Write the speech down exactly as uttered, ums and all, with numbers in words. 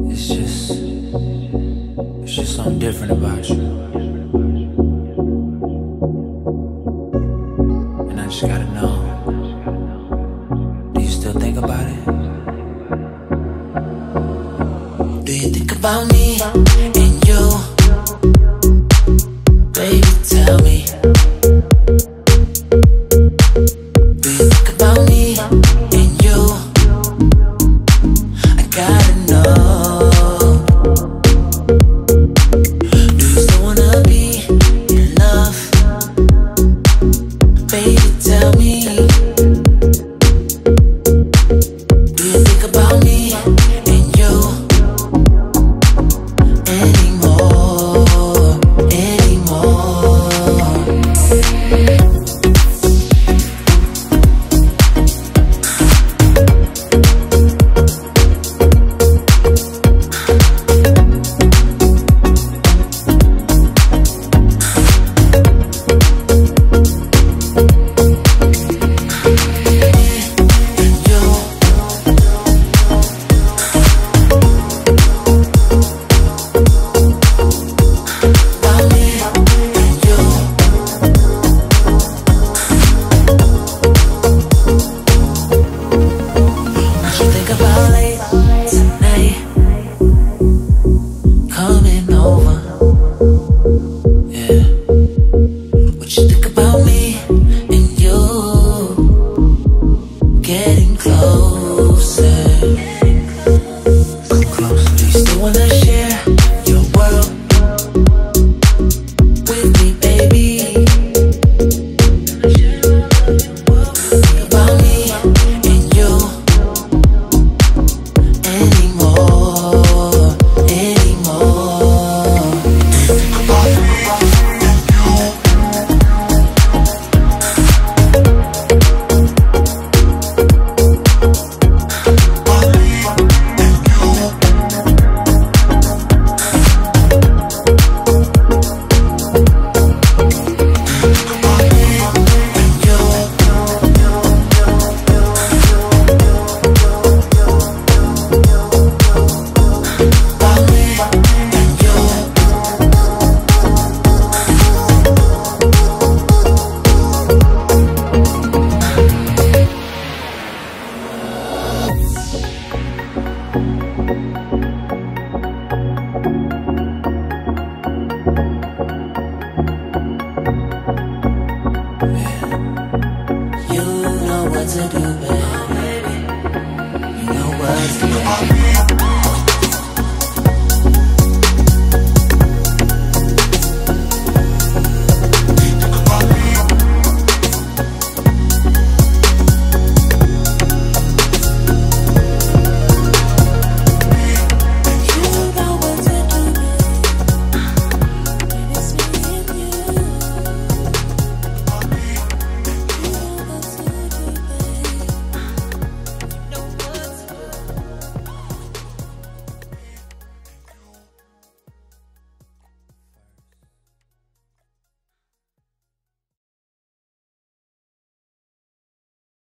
It's just, it's just something different about you. And I just gotta know, do you still think about it? Do you think about me and you? Baby, tell me. Do you think about me and you? I gotta know. Do you still wanna be in love? Baby, tell me. Do you think about me and you anymore, anymore? You know what to do.